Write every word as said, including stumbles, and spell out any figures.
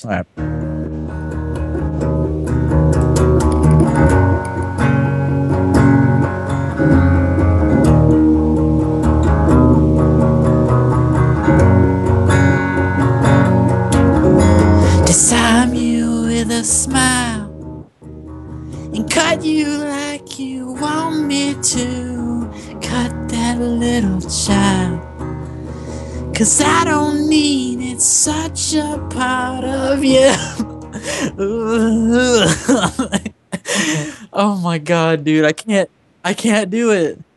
All right. Disarm you with a smile and cut you like you want me to. Cut that little child, 'cause I don't need it, such a part of you. Oh my god, dude, I can't I can't do it.